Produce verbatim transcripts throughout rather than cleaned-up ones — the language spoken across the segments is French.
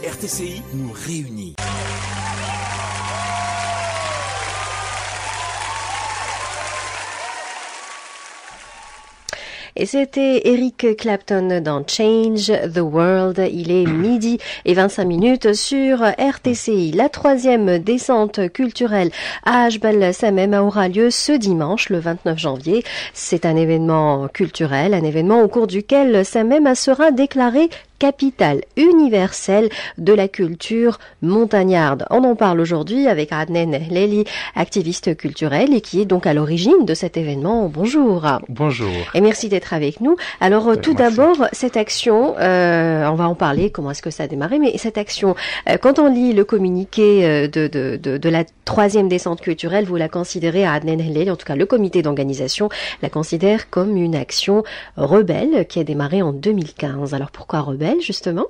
R T C I nous réunit. Et c'était Eric Clapton dans Change the World. Il est midi et vingt-cinq minutes sur R T C I. La troisième descente culturelle à Jebel Samem aura lieu ce dimanche, le vingt-neuf janvier. C'est un événement culturel, un événement au cours duquel Samem sera déclaré capitale universelle de la culture montagnarde. On en parle aujourd'hui avec Adnan Leli, activiste culturel et qui est donc à l'origine de cet événement. Bonjour. Bonjour. Et merci d'être avec nous. Alors euh, tout d'abord, cette action, euh, on va en parler, comment est-ce que ça a démarré, mais cette action, euh, quand on lit le communiqué euh, de, de, de, de la troisième descente culturelle, vous la considérez à Adnan Leli, en tout cas le comité d'organisation la considère comme une action rebelle qui a démarré en deux mille quinze. Alors pourquoi rebelle justement?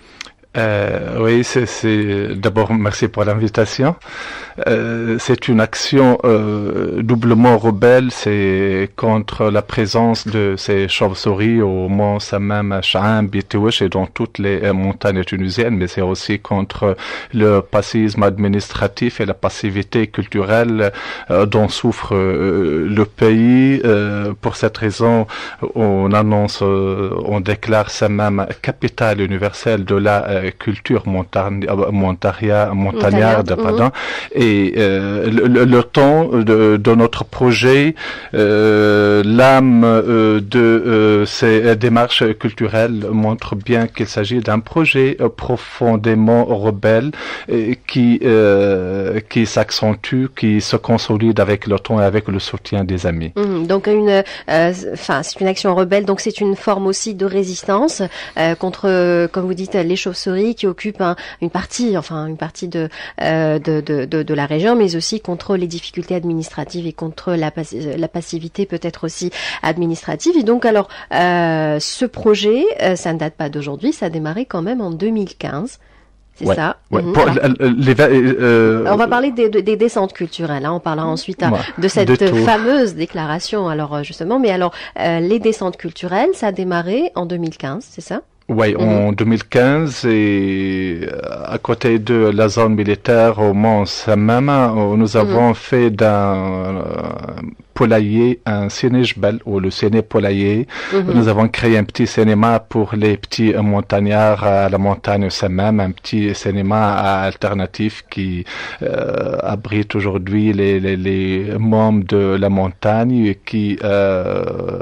Euh, oui, c'est, c'est d'abord merci pour l'invitation. Euh, c'est une action euh, doublement rebelle. C'est contre la présence de ces chauves-souris au mont Samem, Sha'am, Bitouch et dans toutes les euh, montagnes tunisiennes, mais c'est aussi contre le passisme administratif et la passivité culturelle euh, dont souffre euh, le pays. Euh, pour cette raison, on annonce, euh, on déclare Samem capitale universelle de la euh, culture montagne, montaria, montagnarde, pardon. Mmh. Et euh, le, le temps de, de notre projet, euh, l'âme euh, de euh, ces démarches culturelles montre bien qu'il s'agit d'un projet profondément rebelle et qui euh, qui s'accentue, qui se consolide avec le temps et avec le soutien des amis. Mmh. Donc une, enfin euh, c'est une action rebelle, donc c'est une forme aussi de résistance euh, contre, comme vous dites, les chauves-souris qui occupent un, une partie, enfin une partie de, euh, de, de, de, de la région, mais aussi contre les difficultés administratives et contre la, la passivité peut-être aussi administrative. Et donc alors, euh, ce projet, euh, ça ne date pas d'aujourd'hui, ça a démarré quand même en deux mille quinze. C'est ouais, ça. Ouais. Mmh. Pour Alors, les, euh, on va parler des, des descentes culturelles. Hein. On parlera ensuite hein, ouais, de cette de fameuse déclaration. Alors justement, mais alors euh, les descentes culturelles, ça a démarré en deux mille quinze, c'est ça? Oui, mmh. en deux mille quinze, et à côté de la zone militaire au Mont Samem, nous avons mmh. fait d'un poulailler un ciné Jebel, ou le ciné poulailler. Mmh. Nous avons créé un petit cinéma pour les petits montagnards à la montagne Samem, un petit cinéma alternatif qui euh, abrite aujourd'hui les, les, les membres de la montagne et qui euh,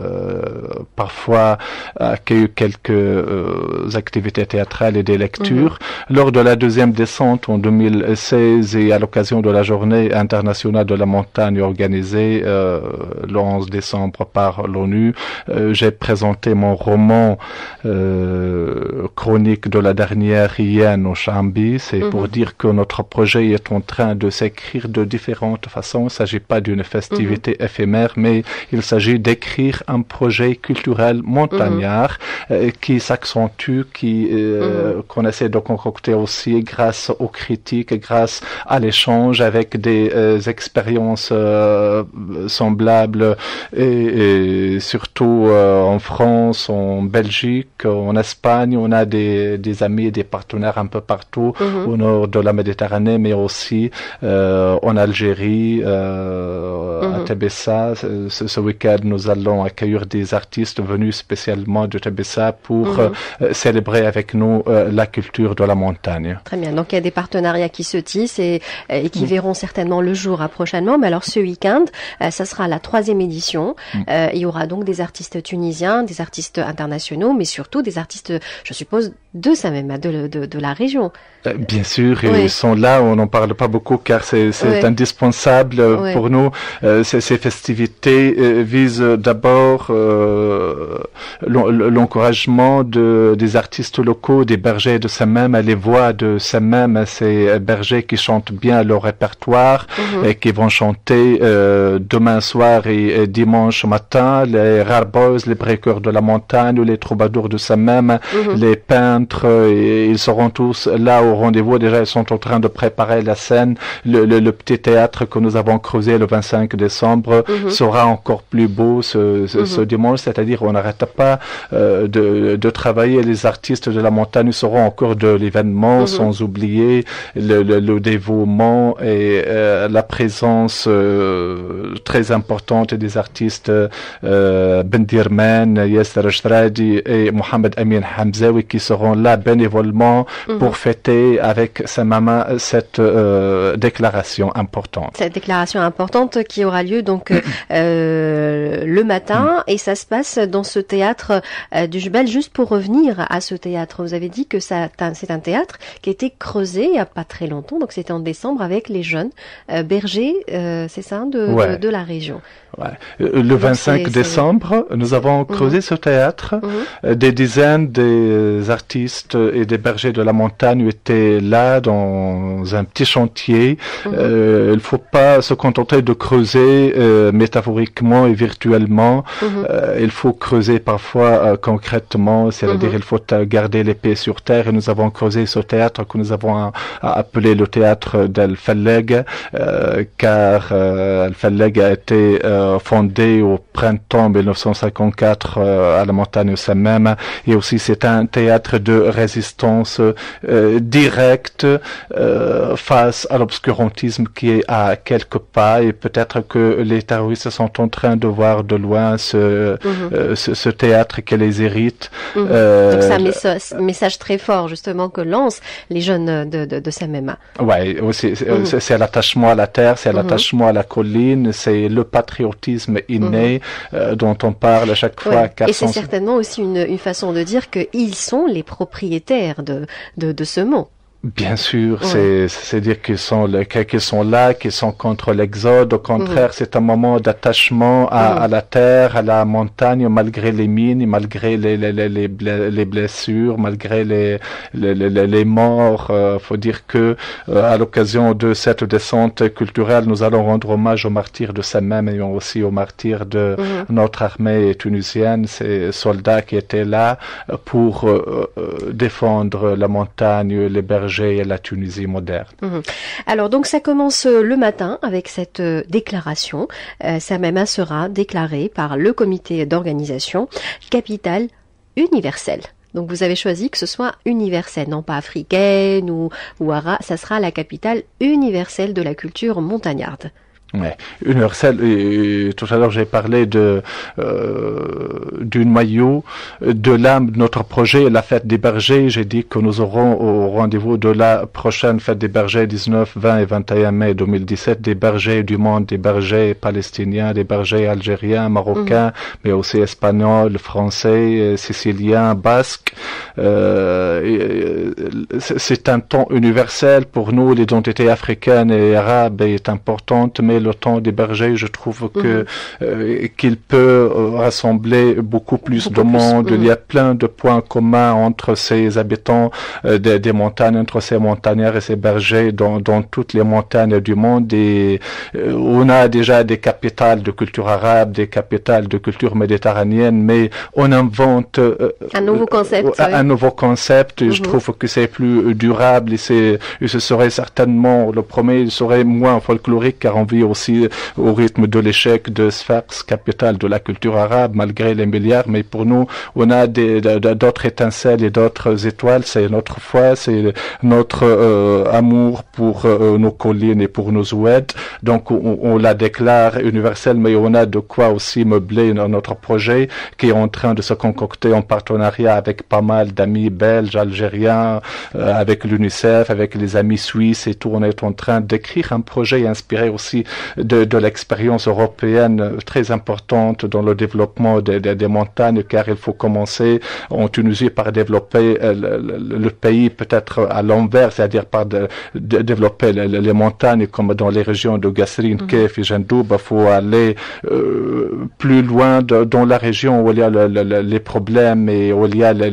parfois accueille quelques euh, activités théâtrales et des lectures. Mmh. Lors de la deuxième descente en deux mille seize et à l'occasion de la journée internationale de la montagne organisée euh, le onze décembre par l'ONU, euh, j'ai présenté mon roman euh, chronique de la dernière hyène au Chambi. C'est mmh. pour dire que notre projet est en train de s'écrire de différentes façons. Il ne s'agit pas d'une festivité mmh. éphémère, mais il s'agit d'écrire un projet culturel montagnard mmh. euh, qui s'accentue, qui euh, mmh. qu'on essaie de concocter aussi grâce aux critiques, grâce à l'échange avec des euh, expériences euh, semblables et, et surtout euh, en France, en Belgique, en Espagne, on a des, des amis, des partenaires un peu partout mmh. au nord de la Méditerranée, mais aussi euh, en Algérie, euh, mmh. à Tébessa. Ce, ce week-end, nous allons accueillir des artistes venus spécialement de Tébessa pour mmh. euh, célébrer avec nous euh, la culture de la montagne. Très bien. Donc il y a des partenariats qui se tissent et, et qui mmh. verront certainement le jour à prochainement. Mais alors ce week-end, euh, ça sera la troisième édition. Mmh. Euh, il y aura donc des artistes tunisiens, des artistes internationaux, mais surtout des artistes, je suppose, de Samem, de, de, de la région. Euh, bien sûr, oui. ils sont là. On n'en parle pas beaucoup car c'est, c'est oui. indispensable oui. pour nous. Euh, ces, ces festivités euh, visent d'abord euh, l'encouragement de, des artistes locaux, des bergers de Samem, les voix de Samem, ces bergers qui chantent bien leur répertoire mm-hmm. et qui vont chanter euh, demain soir et, et dimanche matin, les Rare Boys, les breakers de la montagne, les troubadours de Samem, mm-hmm. les peintres, et ils seront tous là au rendez-vous. Déjà, ils sont en train de préparer la scène. Le, le, le petit théâtre que nous avons creusé le vingt-cinq décembre mm-hmm. sera encore plus beau ce, ce, mm-hmm. ce dimanche, c'est-à-dire on n'arrête pas euh, de, de travailler. Les artistes de la montagne seront au cœur de l'événement, mm-hmm. sans oublier le, le, le dévouement et euh, la présence euh, très importante des artistes euh, Bendirman, Yasser Ajradi et Mohamed Amin Hamzaoui qui seront là bénévolement mm-hmm. pour fêter avec sa maman cette euh, déclaration importante. Cette déclaration importante qui aura lieu donc euh, le matin mm. et ça se passe dans ce théâtre euh, du Jbel. Juste pour revenir à ce théâtre, vous avez dit que ça, c'est un théâtre qui a été creusé il n'y a pas très longtemps, donc c'était en décembre avec les jeunes euh, bergers, euh, c'est ça, de, ouais. de, de la région. Ouais. Le vingt-cinq décembre, nous avons creusé mmh. ce théâtre. Mmh. Des dizaines des artistes et des bergers de la montagne étaient là dans un petit chantier. Mmh. Euh, il ne faut pas se contenter de creuser euh, métaphoriquement et virtuellement. Mmh. Euh, il faut creuser parfois euh, concrètement, c'est-à-dire mmh. il faut garder les pieds sur terre. Et nous avons creusé ce théâtre que nous avons a, a appelé le théâtre d'El Falleg, euh, car euh, El Falleg a été euh, fondé au printemps mille neuf cent cinquante-quatre euh, à la montagne Sammam, et aussi c'est un théâtre de résistance euh, directe euh, face à l'obscurantisme qui est à quelques pas, et peut-être que les terroristes sont en train de voir de loin ce, mmh. euh, ce, ce théâtre qui les hérite. Mmh. Euh, Donc c'est un message, message très fort justement que lancent les jeunes de, de, de Sammam. Ouais, aussi mmh. c'est, c'est l'attachement à la terre, c'est mmh. l'attachement à la colline, c'est le patriotisme inné mmh. euh, dont on parle à chaque fois. Ouais. Et c'est certainement aussi une, une façon de dire qu'ils sont les propriétaires de, de, de ce mot. Bien sûr, ouais. c'est, c'est dire qu'ils sont, qu'ils sont là, qu'ils sont contre l'exode. Au contraire, mmh. c'est un moment d'attachement à, mmh. à la terre, à la montagne, malgré les mines, malgré les, les, les, les blessures, malgré les, les, les, les morts. Euh, faut dire que, euh, à l'occasion de cette descente culturelle, nous allons rendre hommage aux martyrs de Sammam et aussi aux martyrs de mmh. notre armée tunisienne, ces soldats qui étaient là pour euh, euh, défendre la montagne, les bergers et la Tunisie moderne. Mmh. Alors donc ça commence le matin avec cette euh, déclaration. Euh, Sammam sera déclarée par le comité d'organisation capitale universelle. Donc vous avez choisi que ce soit universel, non pas africaine ou, ou arabe, ça sera la capitale universelle de la culture montagnarde. Ouais, universel. Et, et tout à l'heure, j'ai parlé de euh, du noyau, de l'âme de notre projet, la fête des bergers. J'ai dit que nous aurons au rendez-vous de la prochaine fête des bergers, dix-neuf, vingt et vingt et un mai deux mille dix-sept, des bergers du monde, des bergers palestiniens, des bergers algériens, marocains, mmh. mais aussi espagnols, français, siciliens, basques. Euh, et, c'est un temps universel pour nous. L'identité africaine et arabe est importante, mais le temps des bergers, je trouve que mmh. euh, qu'il peut rassembler beaucoup plus beaucoup de monde. Plus, mmh. Il y a plein de points communs entre ces habitants euh, des, des montagnes, entre ces montagnards et ces bergers dans, dans toutes les montagnes du monde. Et euh, on a déjà des capitales de culture arabe, des capitales de culture méditerranéenne, mais on invente euh, un nouveau concept. Un, oui. un nouveau concept. Et mmh. je trouve que c'est plus durable et, c'est, et ce serait certainement le premier, il serait moins folklorique car on vit aussi au rythme de l'échec de Sfax, capitale de la culture arabe, malgré les milliards. Mais pour nous, on a des, d'autres étincelles et d'autres étoiles. C'est notre foi, c'est notre euh, amour pour euh, nos collines et pour nos oueds. Donc, on, on la déclare universelle, mais on a de quoi aussi meubler notre projet qui est en train de se concocter en partenariat avec pas mal d'amis belges, algériens, euh, avec l'UNICEF, avec les amis suisses et tout. On est en train d'écrire un projet inspiré aussi de, de l'expérience européenne très importante dans le développement des, des, des montagnes, car il faut commencer en Tunisie par développer euh, le, le pays peut-être à l'envers, c'est-à-dire par de, de développer les, les montagnes comme dans les régions de Gasserine, mm-hmm. Kef et Jandoub. Il faut aller euh, plus loin de, dans la région où il y a le, le, les problèmes et où il y a les, les confrontations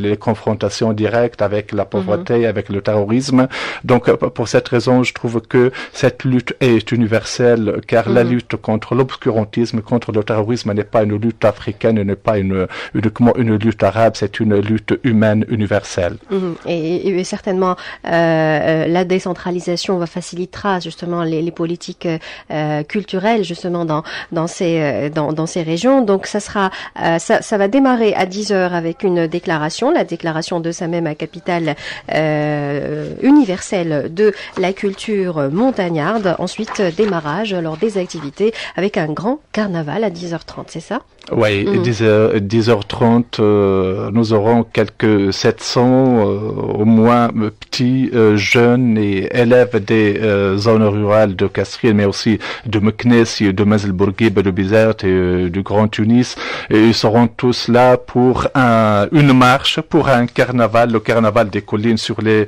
confrontation directe avec la pauvreté, mm-hmm. avec le terrorisme. Donc, pour cette raison, je trouve que cette lutte est universelle, car mm-hmm. la lutte contre l'obscurantisme, contre le terrorisme n'est pas une lutte africaine, n'est pas une, uniquement une lutte arabe, c'est une lutte humaine universelle. Mm-hmm. Et, et certainement, euh, la décentralisation va facilitera justement les, les politiques euh, culturelles justement dans dans ces dans, dans ces régions. Donc, ça sera euh, ça, ça va démarrer à dix heures avec une déclaration, la déclaration de Samem, capitale euh, universelle de la culture montagnarde. Ensuite, démarrage lors des activités avec un grand carnaval à dix heures trente, c'est ça? Oui, mmh. dix heures trente, euh, nous aurons quelques sept cents euh, au moins petits, euh, jeunes et élèves des euh, zones rurales de Kasserine, mais aussi de Meknès, de Mazelbourguib, de Bizerte et euh, du Grand Tunis. Et ils seront tous là pour un, une marche, pour un carnaval, le carnaval des collines sur les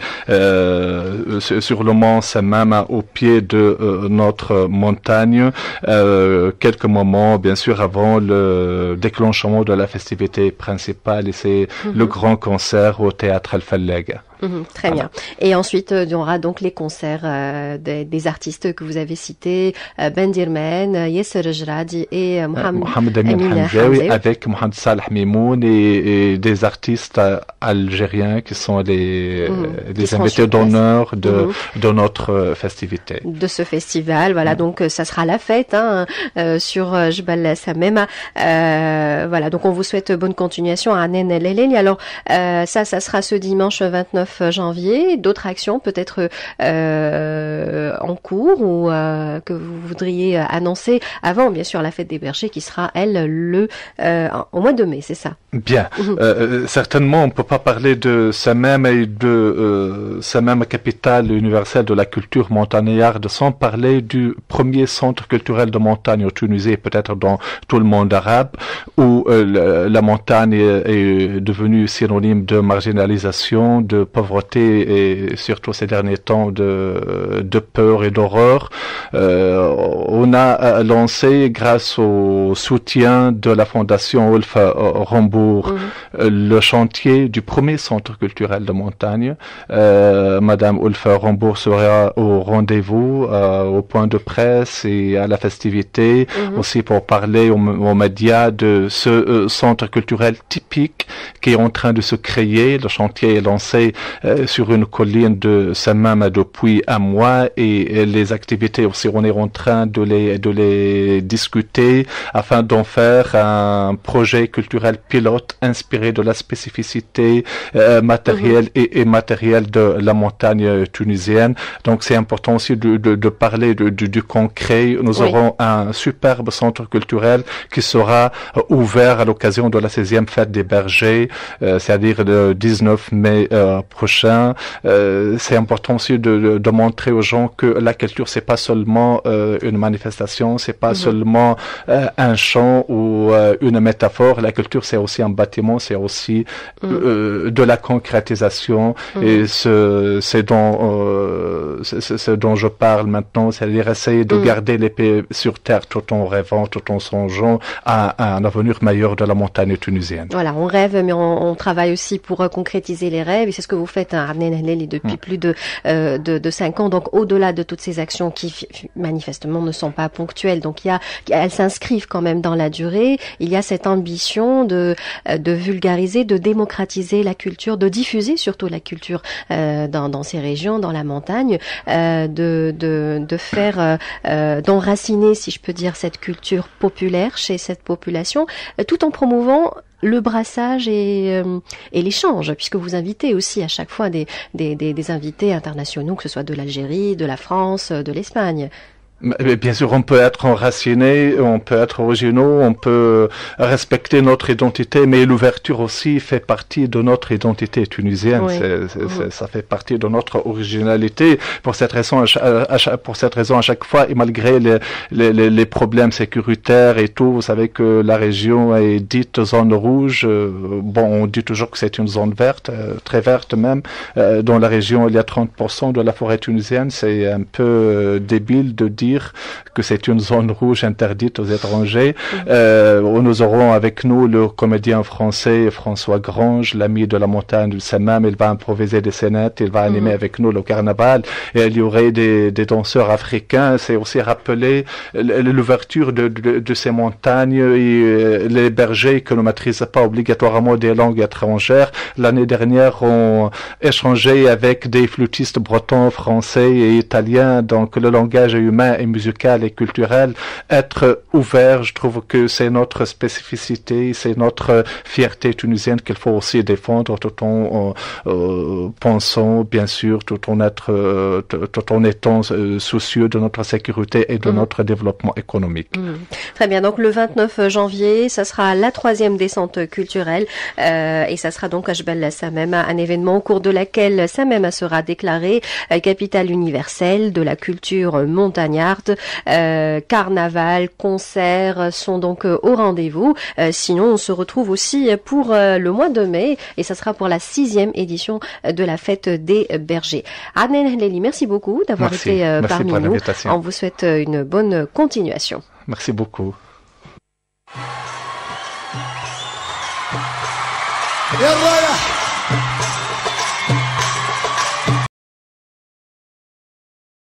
euh, sur le mont Samem, au pied de euh, notre montagne. Euh, quelques moments, bien sûr, avant le déclenchement de la festivité principale, et c'est mm-hmm. le grand concert au théâtre Al-Fallag. Mmh, très voilà. bien. Et ensuite, euh, il y aura donc les concerts euh, des, des artistes que vous avez cités, euh, Ben Dirmen, Yasser Jradi et euh, Mohamed, Mohamed Amin Hamzaoui, avec Mohamed Salah Mimoun et, et des artistes euh, algériens qui sont les, mmh, euh, les qui invités d'honneur de, mmh. de notre euh, festivité. De ce festival, voilà. Mmh. Donc, euh, ça sera la fête hein, euh, sur euh, Jbal Samem. Euh, voilà. Donc, on vous souhaite bonne continuation à Anen El Eleli. Alors, euh, ça, ça sera ce dimanche vingt-neuf janvier. D'autres actions peut-être euh, en cours ou euh, que vous voudriez annoncer avant, bien sûr, la fête des bergers qui sera, elle, le euh, au mois de mai, c'est ça? Bien. Mmh. Euh, certainement, on ne peut pas parler de Samem et de euh, Samem, capitale universelle de la culture montagnarde, sans parler du premier centre culturel de montagne au Tunisie, peut-être dans tout le monde arabe, où euh, la montagne est, est devenue synonyme de marginalisation, de pauvreté et surtout ces derniers temps de, de peur et d'horreur. Euh, on a lancé, grâce au soutien de la fondation Wolf Rambourg, mmh. le chantier du premier centre culturel de montagne. Euh, Madame Wolf Rambourg sera au rendez-vous, euh, au point de presse et à la festivité, mmh. aussi pour parler aux, aux médias de ce euh, centre culturel typique qui est en train de se créer. Le chantier est lancé Euh, sur une colline de Samem depuis un mois, et, et les activités aussi, on est en train de les, de les discuter afin d'en faire un projet culturel pilote inspiré de la spécificité euh, matérielle mmh. et immatérielle de la montagne tunisienne. Donc c'est important aussi de, de, de parler de, de, du concret. Nous oui. aurons un superbe centre culturel qui sera euh, ouvert à l'occasion de la seizième fête des bergers, euh, c'est-à-dire le dix-neuf mai euh, prochain. Euh, c'est important aussi de, de, de montrer aux gens que la culture, c'est pas seulement euh, une manifestation, c'est pas mmh. seulement euh, un chant ou euh, une métaphore. La culture, c'est aussi un bâtiment, c'est aussi mmh. euh, de la concrétisation. Mmh. Et ce, c'est dont, euh, c'est, ce dont je parle maintenant, c'est-à-dire essayer de mmh. garder l'épée sur terre tout en rêvant, tout en songeant à, à un avenir meilleur de la montagne tunisienne. Voilà, on rêve, mais on, on travaille aussi pour euh, concrétiser les rêves, et c'est ce que vous faites à Anen El Eleli depuis mmh. plus de, euh, de de cinq ans. Donc au-delà de toutes ces actions qui f- manifestement ne sont pas ponctuelles, donc il y a, elles s'inscrivent quand même dans la durée. Il y a cette ambition de de vulgariser, de démocratiser la culture, de diffuser surtout la culture euh, dans dans ces régions, dans la montagne, euh, de de de faire euh, d'enraciner, si je peux dire, cette culture populaire chez cette population, euh, tout en promouvant le brassage et, euh, et l'échange, puisque vous invitez aussi à chaque fois des, des, des, des invités internationaux, que ce soit de l'Algérie, de la France, de l'Espagne. Bien sûr, on peut être enraciné, on peut être originaux, on peut respecter notre identité, mais l'ouverture aussi fait partie de notre identité tunisienne. Oui. C'est, c'est, mmh. Ça fait partie de notre originalité. Pour cette raison, à chaque, à chaque, pour cette raison, à chaque fois, et malgré les, les, les problèmes sécuritaires et tout, vous savez que la région est dite zone rouge. Bon, on dit toujours que c'est une zone verte, très verte même. Dans la région, il y a trente pour cent de la forêt tunisienne. C'est un peu débile de dire dire que c'est une zone rouge interdite aux étrangers. Euh, nous aurons avec nous le comédien français François Grange, l'ami de la montagne du Sammam. Il va improviser des scénettes, il va animer mmh. avec nous le carnaval. Et il y aurait des, des danseurs africains. C'est aussi rappeler l'ouverture de, de, de ces montagnes et les bergers que ne maîtrisent pas obligatoirement des langues étrangères. L'année dernière, on échangeait avec des flûtistes bretons, français et italiens. Donc le langage humain et musical et culturel, être ouvert, je trouve que c'est notre spécificité, c'est notre fierté tunisienne qu'il faut aussi défendre tout en euh, euh, pensant, bien sûr, tout en être, euh, tout en étant euh, soucieux de notre sécurité et de mmh. notre développement économique. Mmh. Très bien. Donc le vingt-neuf janvier, ça sera la troisième descente culturelle euh, et ça sera donc à Jbel Samem, un événement au cours de laquelle Samem sera déclarée euh, capitale universelle de la culture montagnarde. Euh, carnaval, concerts sont donc euh, au rendez-vous. Euh, sinon, on se retrouve aussi pour euh, le mois de mai et ça sera pour la sixième édition de la fête des bergers. Adnan Hleli, merci beaucoup d'avoir merci. été euh, merci parmi nous. On vous souhaite une bonne continuation. Merci beaucoup. يلا